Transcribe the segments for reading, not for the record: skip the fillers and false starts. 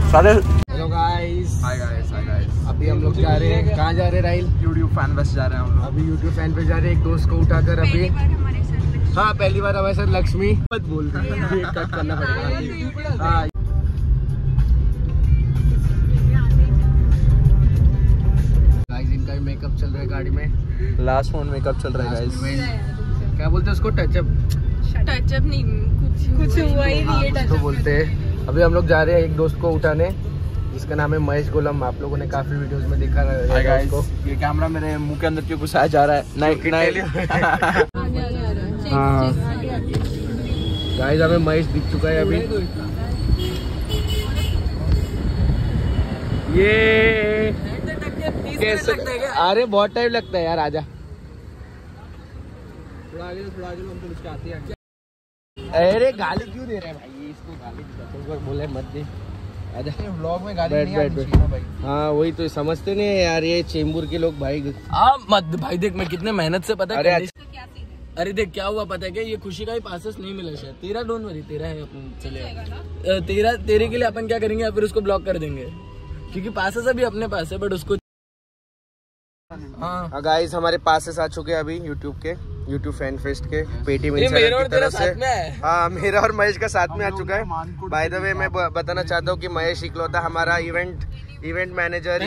सारे। Hello guys, hi guys, hi guys. अभी हम लोग जा रहे हैं, कहाँ जा रहे हैं राइल? यूट्यूब फैन फेस्ट जा रहे हैं हम लोग। अभी यूट्यूब फैन फेस्ट जा रहे हैं, एक दोस्त को उठाकर अभी। हाँ, पहली बार हमारे साथ लक्ष्मी। मत बोल, कट करना पड़ेगा। हाँ, गाइस इनका भी मेकअप चल रहा है गाड़ी में। लास्ट फोन मेकअप चल रहा है गाइस। क्या बोलते हैं उसको? टचअप? टचअप नहीं, कुछ हुआ ही नहीं है। तो बोलते हैं। अभी हम लोग जा रहे हैं एक दोस्त को उठाने, जिसका नाम है महेश गोलम। आप लोगों ने काफी वीडियोस में देखा है उसको। ये कैमरा मेरे मुंह के अंदर क्यों घुसाया जा रहा है? नहीं हाँ गाइस, हमें महेश दिख चुका है अभी। ये कैसे? अरे बहुत टाइम लगता है यार, आजा। थोड़ा आगे हम तो उसके आते हैं। अरे गाली क्यों दे रहे हैं भाई? इसको गाली बोले मत दे। आजा, व्लॉग में गाली नहीं आनी चाहिए भाई। हाँ वही तो, समझते नहीं है यार ये चेंबूर के लोग भाई। मत भाई, देख मैं कितने मेहनत से पता है। अरे देख क्या हुआ पता है क्या? ये खुशी का ही पासेस नहीं मिला शायद। तेरा डोंट वरी, तेरा है अपन चलेगा। तेरे के लिए अपन क्या करेंगे, या फिर उसको ब्लॉक कर देंगे, क्योंकि पासेस अभी अपने पास है, बट उसको। हाँ गाइस, हमारे पासेस आ चुके हैं अभी यूट्यूब फैन फेस्ट के पेटी में। मेरा और तेरा साथ में है। हाँ, मेरा और महेश का साथ में आ चुका है। बाय द वे मैं बताना चाहता हूँ कि महेश इकलौता हमारा इवेंट मैनेजर,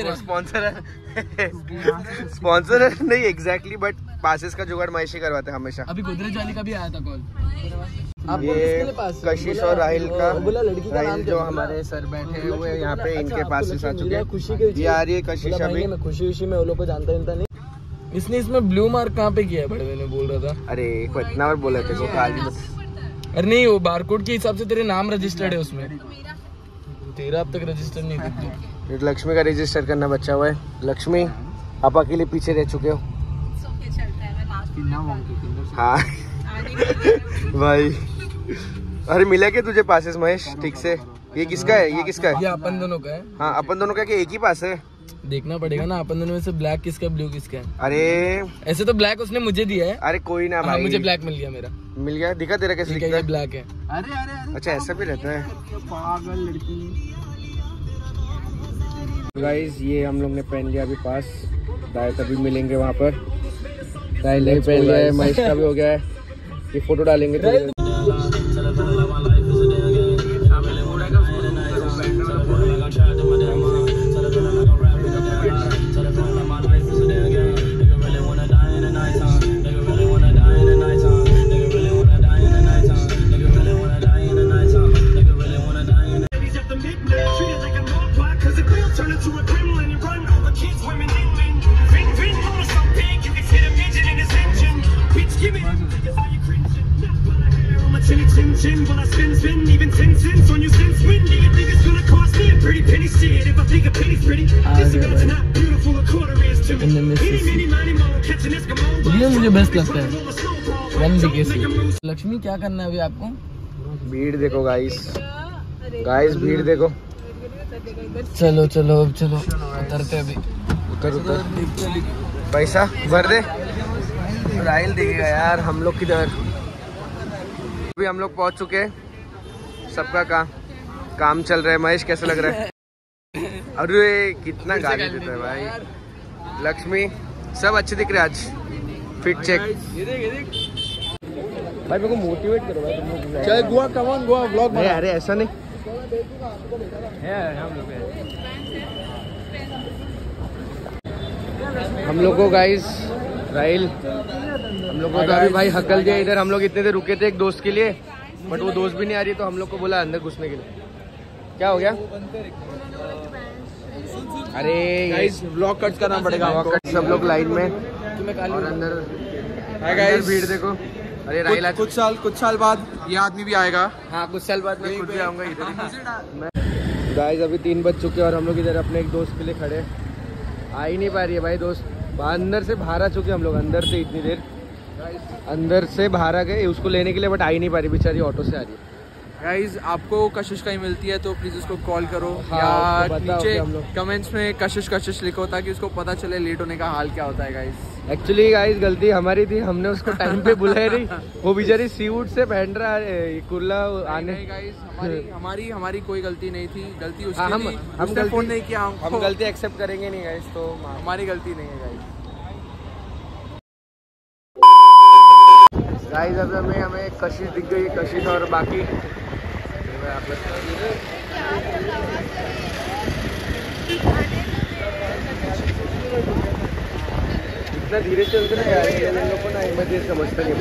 स्पॉन्सर नहीं एग्जैक्टली, बट पासेस का जुगाड़ महेश ही करवाते हैं हमेशा। अभी गोदरेज वाली का भी आया था कॉल। ये कशिश और राहिल का, राहिल जो हमारे सर बैठे हुए यहाँ पे, इनके पासेस आ चुके हैं। खुशी के आ रही है कशिश अभी। खुशी में वो लोग को जानता नहीं। इसने इसमें ब्लू मार्क कहाँ पे किया है? बड़े मैंने बोल रहा था। अरे इतना बार बोला थे। अरे नहीं, वो बारकोड के हिसाब से तेरे नाम रजिस्टर्ड है उसमें। तेरा अब तक रजिस्टर नहीं दिखता। लक्ष्मी का रजिस्टर करना बचा हुआ है। लक्ष्मी, आप अकेले पीछे रह चुके हो। हाँ भाई। अरे मिला क्या तुझे पासेस महेश ठीक से? ये किसका है? ये किसका है? ये अपन दोनों का है। हाँ, अपन दोनों का क्या एक ही पास है? देखना पड़ेगा ना अपन दोनों में से ब्लैक किसका, ब्लू किसका है। अरे ऐसे तो ब्लैक उसने मुझे दिया है। अरे कोई ना भाई। हाँ, मुझे ब्लैक मिल गया। मेरा मिल गया? दिखा तेरा कैसे लिखता है? ब्लैक है। अरे अच्छा, ऐसा भी रहता है। पागल लड़की। गाइस ये हम लोग ने पहन लिया अभी पास। शायद अभी मिलेंगे वहाँ पर। शायद नहीं पहन लिया है, महेश का भी हो गया है। ये फोटो डालेंगे तो। ये मुझे बेस्ट लगता है। लक्ष्मी क्या करना है अभी आपको? भीड़ देखो गाइस, भीड़ देखो। चलो अब चलो उतरते अभी। उतर पैसा भर दे। राइल देखेगा यार हम लोग किधर। अभी हम लोग पहुंच चुके हैं। सबका काम चल रहा है। महेश कैसा लग रहा है? अरे कितना गाली देता है भाई। लक्ष्मी सब अच्छे दिख रहे आज। फिट चेक भाई, मेरे को मोटिवेट करो भाई तुम लोग। चल गोवा व्लॉग नहीं, अरे ऐसा नहीं हम लोग को गाइस। राइल हम लोग को तो अभी भाई हकल दिया इधर। हम लोग इतने देर रुके थे एक दोस्त के लिए, बट वो दोस्त भी नहीं आ रही, तो हम लोग को बोला अंदर घुसने के लिए। क्या हो गया? अरे गाइस व्लॉग कट करना पड़ेगा। सब लोग लाइन में और अंदर भीड़ देखो। अरे राइल कुछ साल बाद ये आदमी भी आएगा। हाँ, कुछ साल बाद मैं खुद भी आऊंगा इधर। गाइस अभी 3 बज चुके हैं और हम लोग इधर अपने एक दोस्त के लिए खड़े। आ ही नहीं पा रही है भाई दोस्त। अंदर से बाहर आ चुके हम लोग, अंदर से इतनी देर अंदर से बाहर आ गए उसको लेने के लिए, बट आ ही नहीं पा रही बेचारी, ऑटो से आ रही है। गाइज आपको कशिश कहीं मिलती है तो प्लीज उसको कॉल करो, हाँ, या नीचे कमेंट्स में कशिश कशिश लिखो ताकि उसको पता चले लेट होने का हाल क्या होता है। गाइज एक्चुअली गाइज गलती हमारी थी, हमने उसको टाइम पे बुलाया नहीं, वो बेचारी सीवुड से पहन रहा है कुर्ला आने। गाइज हमारी कोई गलती नहीं थी, गलती उसकी थी, हमने फोन नहीं किया। हम गलती एक्सेप्ट करेंगे नहीं गाइज, तो हमारी गलती नहीं है गाइज। गाइस अभी हमें कशिश दिख गई, कशिश और बाकी इतना धीरे चलते ना यार, ये लोग को ना इमरजेंसी समझते नहीं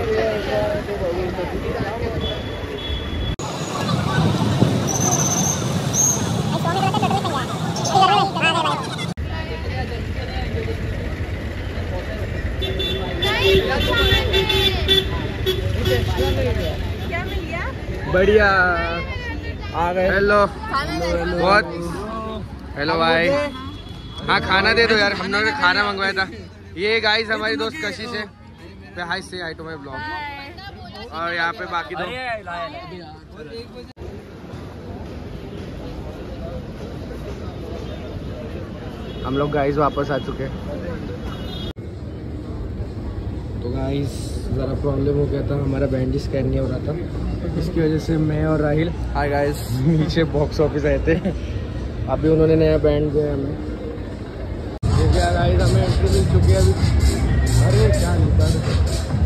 क्या मिल गया? बढ़िया आ गए। हेलो बहुत हेलो भाई, हाँ खाना दे दो यार, हम लोगों ने खाना मंगवाया था। ये गाइस हमारी दोस्त कशिश है, हाय से हाय टू माय ब्लॉग, और यहाँ पे बाकी दो। हम लोग गाइस वापस आ चुके हैं। तो गाइस ज़रा प्रॉब्लम हो गया था, हमारा बैंड स्कैन नहीं हो रहा था, इसकी वजह से मैं और राहिल हाय गाइस नीचे बॉक्स ऑफिस आए थे। अभी उन्होंने नया बैंड दिया हमें, क्या गाइस हमें एंट्री मिल चुकी है अभी। अरे क्या निकाल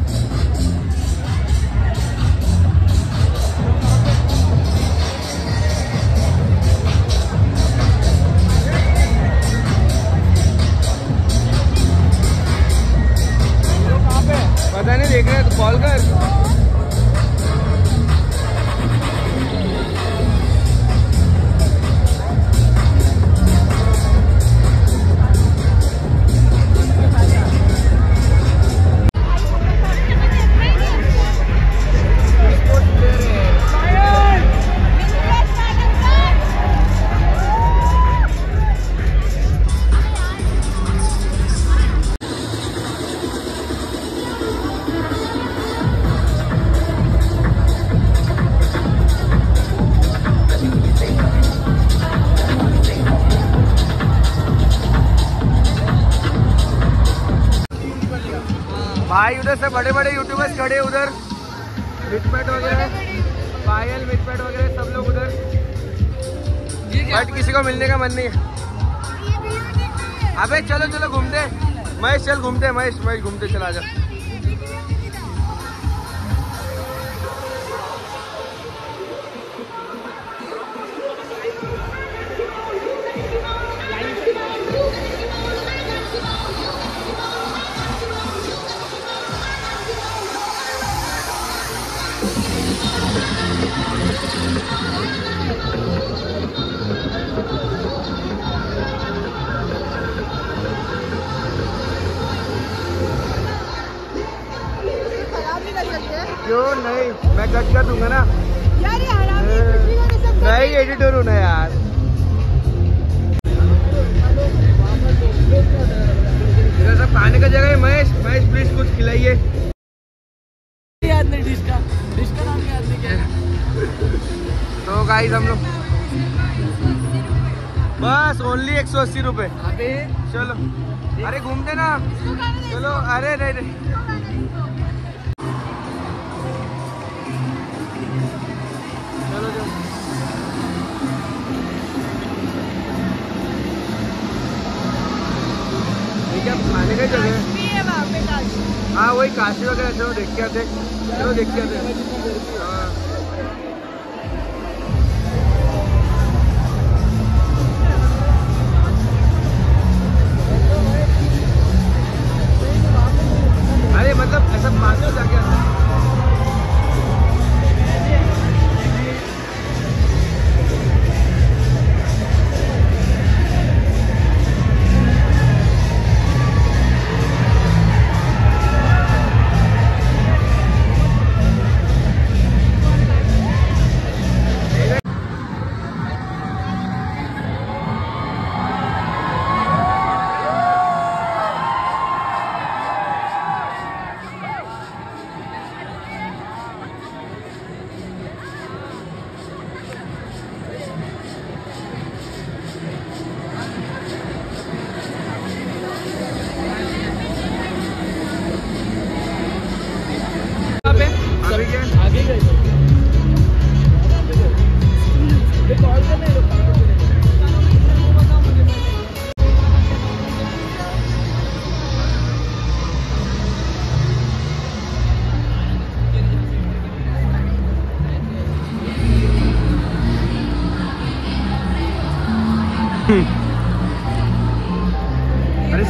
पता नहीं, देख रहे हैं तो कॉल कर। भाई उधर से बड़े बड़े यूट्यूबर्स खड़े, उधर मिटपैट वगैरह, पायल मिटपैट वगैरह सब लोग उधर, बट किसी को मिलने का मन नहीं है। अबे चलो चलो घूमते, महेश चल घूमते, महेश घूमते चला जा। क्यों नहीं, मैं कट कर दूंगा ना यार, ये हरामी सब नहीं, एडिटर हूँ ना यार। इधर सब खाने का जगह है। महेश प्लीज कुछ खिलाइए। याद नहीं, डिश का नाम याद नहीं क्या है। तो गाइस हम लोग बस ओनली 180 रुपए। अबे चलो, अरे घूमते ना, चलो। अरे नहीं क्या खाने का जगह है वहाँ पे काशी। हाँ वही काशी वगैरह। चलो देख के आते, चलो देख के आते। हाँ अरे मतलब ऐसा मानो जाके आता।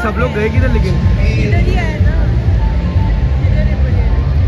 सब लोग गए किधर लेकिन? इधर ही आया ना, इधर ही बढ़िया।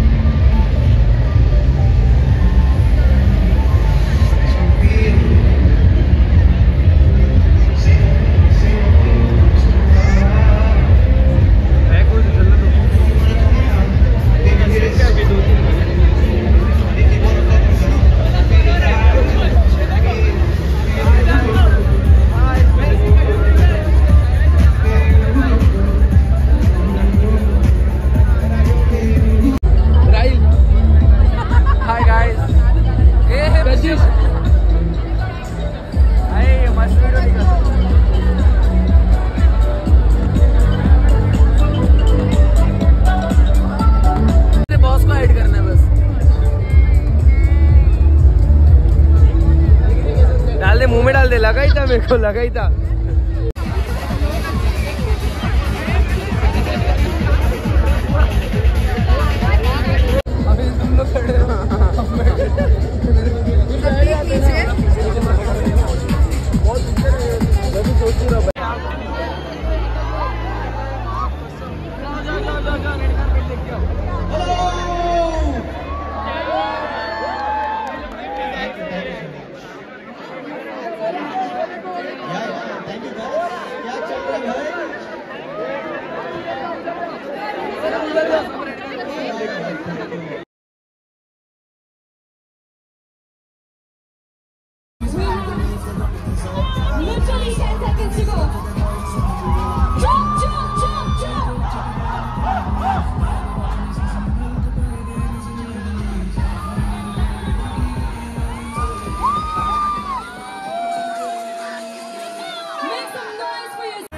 मुंह में डाल दे, लगा ही था मेरे को, लगा ही था। अभी तुम लोग खड़े हो, Literally 10 seconds to go. Jump, jump, jump, jump. Make some noise for yourself.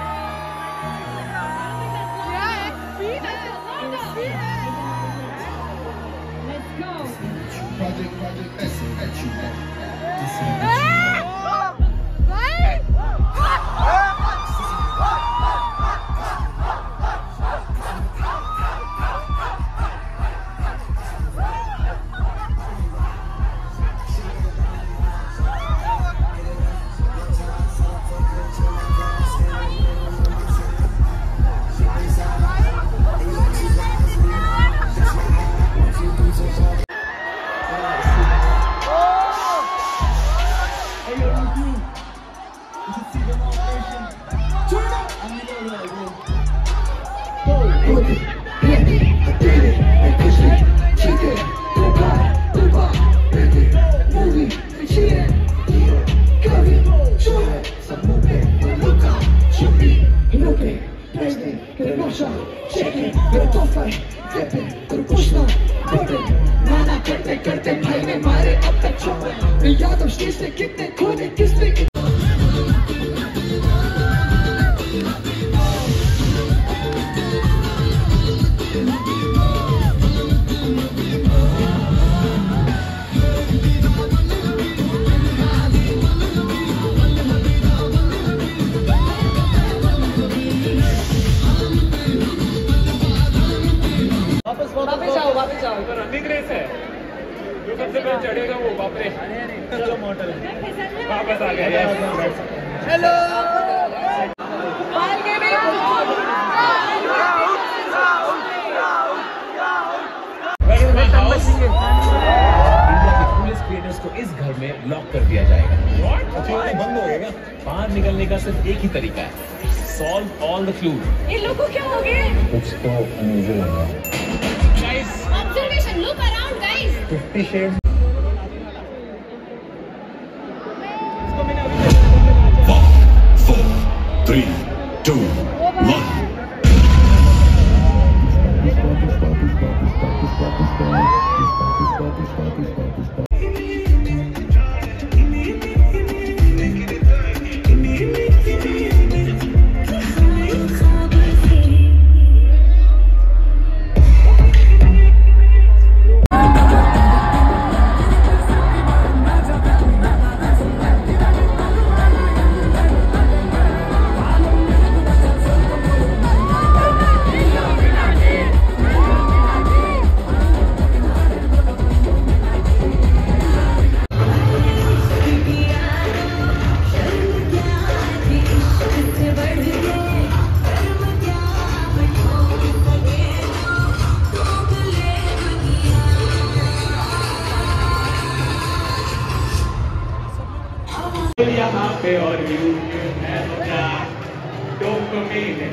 Let's go. Project essence that you want. करते भाई ने मारे अब तक छोड़े याद अब से कितने खोने किसने रनिंग रेस है, जो सबसे पहले चढ़ेगा वो बाप रे। चलो मॉडल वापस आ गए। हेलो इंडिया के पुलिस क्रिएटर्स को इस घर में लॉक कर दिया जाएगा। बंद हो गएगा। बाहर निकलने का सिर्फ एक ही तरीका है, सॉल्व ऑल द क्लूज। इन लोगों को क्या हो गया? कुछ तो अनयूजुअल होगा। Observation, look around, guys. 50 shades. 5, 4, 3, 2, 1.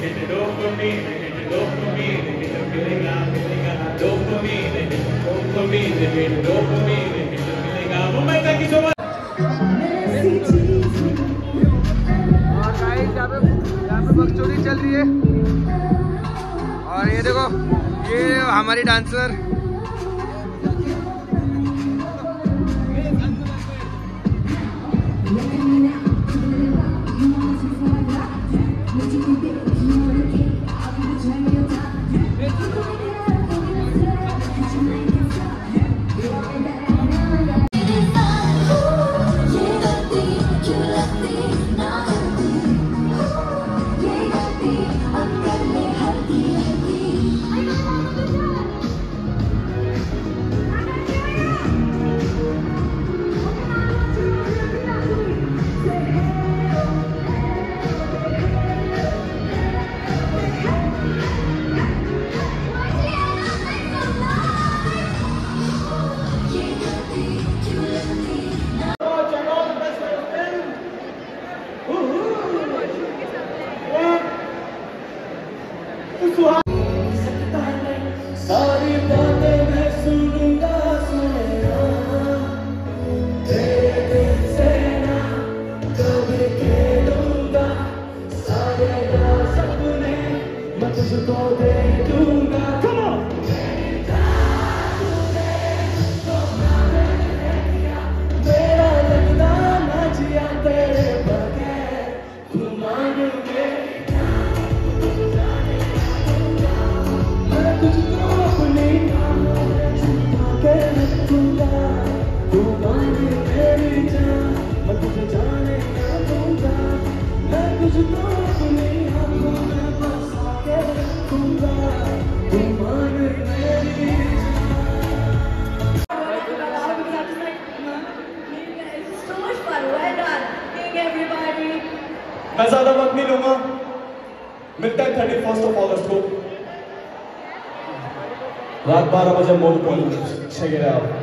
यहाँ पे बकचोदी चल रही है और ये देखो ये हमारी डांसर सारी बातें मैं सुनूंगा सुनेगा तेरे दिल से ना कभी खेलूंगा सारे सपने मैं तुझको दे दूंगा मेरा लगना ना जिया तेरे बगैर तू मांग तुझको अपनी के रखूंगा तू मांगे मेरी जान मैं तुझे जाने ना दूंगा मैं तुझको अपनी आंखों में बसा के रखूंगा तू मांगे मेरी मैं ज्यादा वक्त नहीं लूंगा मिलता है 31 अगस्त को रात 12 बजे mole point. Check it out.